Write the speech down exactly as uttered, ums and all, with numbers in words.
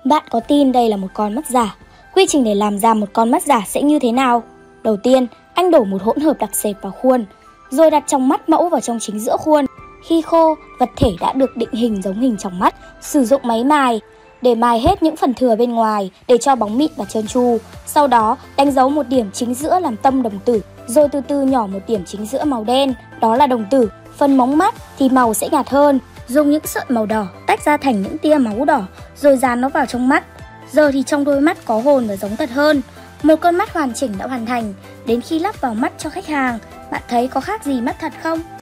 Bạn có tin đây là một con mắt giả? Quy trình để làm ra một con mắt giả sẽ như thế nào? Đầu tiên, anh đổ một hỗn hợp đặc sệt vào khuôn, rồi đặt trong mắt mẫu vào trong chính giữa khuôn. Khi khô, vật thể đã được định hình giống hình trong mắt. Sử dụng máy mài để mài hết những phần thừa bên ngoài để cho bóng mịn và trơn tru. Sau đó, đánh dấu một điểm chính giữa làm tâm đồng tử, rồi từ từ nhỏ một điểm chính giữa màu đen, đó là đồng tử. Phần móng mắt thì màu sẽ nhạt hơn. Dùng những sợi màu đỏ tách ra thành những tia máu đỏ, rồi dán nó vào trong mắt. Giờ thì trong đôi mắt có hồn và giống thật hơn. Một con mắt hoàn chỉnh đã hoàn thành. Đến khi lắp vào mắt cho khách hàng, bạn thấy có khác gì mắt thật không?